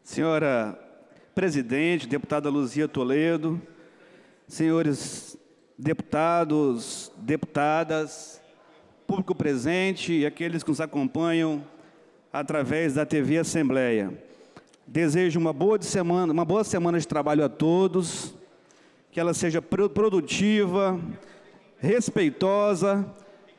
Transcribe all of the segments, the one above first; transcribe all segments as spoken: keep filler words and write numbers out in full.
Senhora presidente, deputada Luzia Toledo, senhores deputados, deputadas, público presente e aqueles que nos acompanham através da T V Assembleia. Desejo uma boa, de semana, uma boa semana de trabalho a todos, que ela seja produtiva, respeitosa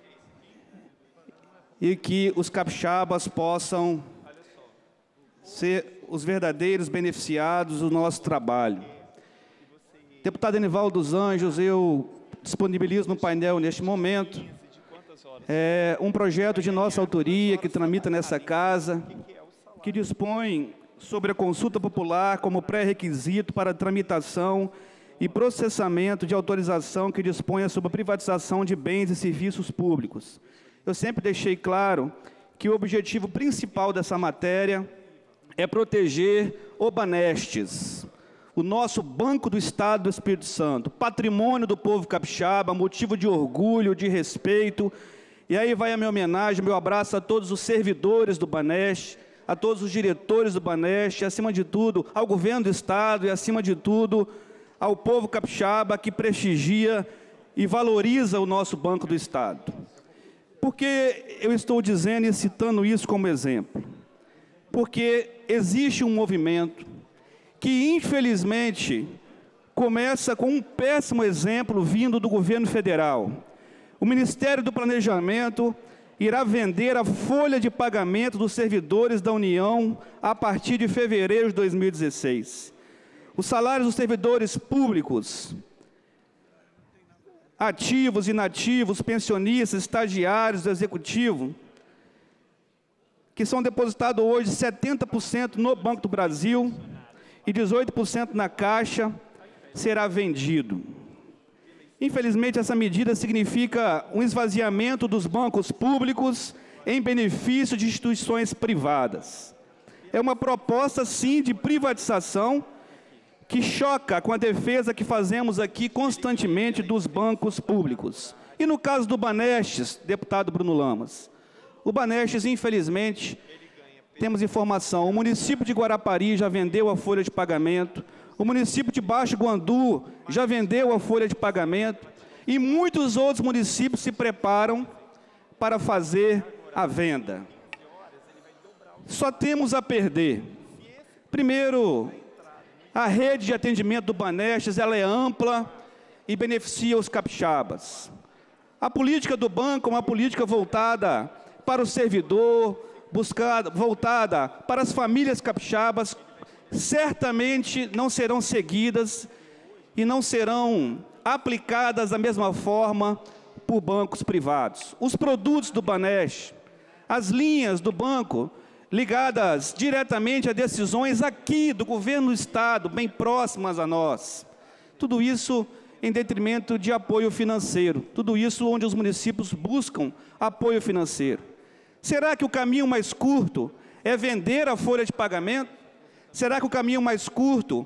e que os capixabas possam ser os verdadeiros beneficiados do nosso trabalho. Deputado Enivaldo dos Anjos, eu disponibilizo no painel neste momento é, um projeto de nossa autoria que tramita nessa casa, que dispõe sobre a consulta popular como pré-requisito para a tramitação e processamento de autorização que disponha sobre a privatização de bens e serviços públicos. Eu sempre deixei claro que o objetivo principal dessa matéria é proteger o Banestes, o nosso Banco do Estado do Espírito Santo, patrimônio do povo capixaba, motivo de orgulho, de respeito. E aí vai a minha homenagem, meu abraço a todos os servidores do Banestes, a todos os diretores do Banestes, acima de tudo, ao governo do Estado e, acima de tudo, ao povo capixaba que prestigia e valoriza o nosso Banco do Estado. Por que eu estou dizendo e citando isso como exemplo? Porque existe um movimento que, infelizmente, começa com um péssimo exemplo vindo do governo federal. O Ministério do Planejamento irá vender a folha de pagamento dos servidores da União a partir de fevereiro de dois mil e dezesseis. Os salários dos servidores públicos, ativos, inativos, pensionistas, estagiários do Executivo, que são depositados hoje setenta por cento no Banco do Brasil e dezoito por cento na Caixa, será vendido. Infelizmente, essa medida significa um esvaziamento dos bancos públicos em benefício de instituições privadas. É uma proposta, sim, de privatização que choca com a defesa que fazemos aqui constantemente dos bancos públicos. E no caso do Banestes, deputado Bruno Lamas, o Banestes, infelizmente, temos informação, o município de Guarapari já vendeu a folha de pagamento, o município de Baixo Guandu já vendeu a folha de pagamento e muitos outros municípios se preparam para fazer a venda. Só temos a perder. Primeiro, a rede de atendimento do Banestes ela é ampla e beneficia os capixabas. A política do banco é uma política voltada para o servidor, buscada, voltada para as famílias capixabas, certamente não serão seguidas e não serão aplicadas da mesma forma por bancos privados. Os produtos do Banestes, as linhas do banco ligadas diretamente a decisões aqui do governo do Estado, bem próximas a nós. Tudo isso em detrimento de apoio financeiro, tudo isso onde os municípios buscam apoio financeiro. Será que o caminho mais curto é vender a folha de pagamento? Será que o caminho mais curto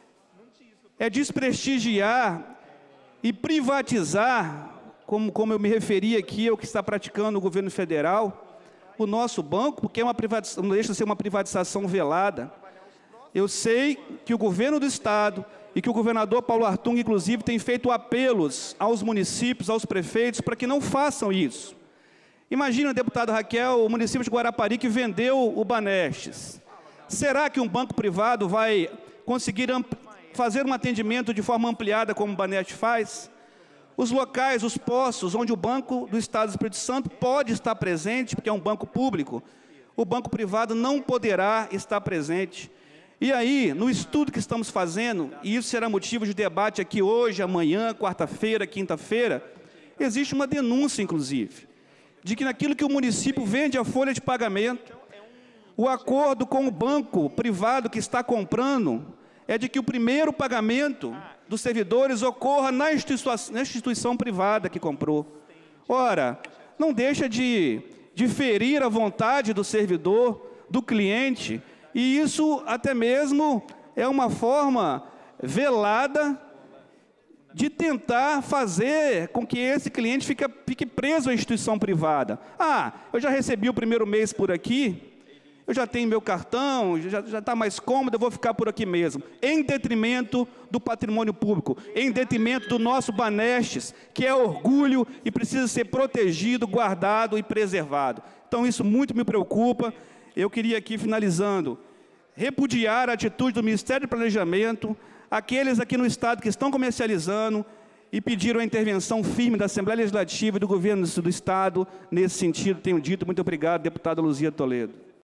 é desprestigiar e privatizar, como, como eu me referi aqui, ao que está praticando o governo federal, o nosso banco, porque é uma privatização, não deixa de ser uma privatização velada? Eu sei que o governo do Estado e que o governador Paulo Artung, inclusive, tem feito apelos aos municípios, aos prefeitos, para que não façam isso. Imagina, deputada Raquel, o município de Guarapari que vendeu o Banestes. Será que um banco privado vai conseguir fazer um atendimento de forma ampliada como o Banestes faz? Os locais, os postos onde o Banco do Estado do Espírito Santo pode estar presente, porque é um banco público, o banco privado não poderá estar presente. E aí, no estudo que estamos fazendo, e isso será motivo de debate aqui hoje, amanhã, quarta-feira, quinta-feira, existe uma denúncia, inclusive, de que naquilo que o município vende a folha de pagamento, o acordo com o banco privado que está comprando é de que o primeiro pagamento dos servidores ocorra na instituição, na instituição privada que comprou. Ora, não deixa de, de ferir a vontade do servidor, do cliente, e isso até mesmo é uma forma velada de tentar fazer com que esse cliente fique, fique preso à instituição privada. Ah, eu já recebi o primeiro mês por aqui, eu já tenho meu cartão, já está mais cômodo, eu vou ficar por aqui mesmo. Em detrimento do patrimônio público, em detrimento do nosso Banestes, que é orgulho e precisa ser protegido, guardado e preservado. Então, isso muito me preocupa. Eu queria aqui, finalizando, repudiar a atitude do Ministério do Planejamento, aqueles aqui no Estado que estão comercializando, e pediram a intervenção firme da Assembleia Legislativa e do Governo do Estado. Nesse sentido, tenho dito. Muito obrigado, deputada Luzia Toledo.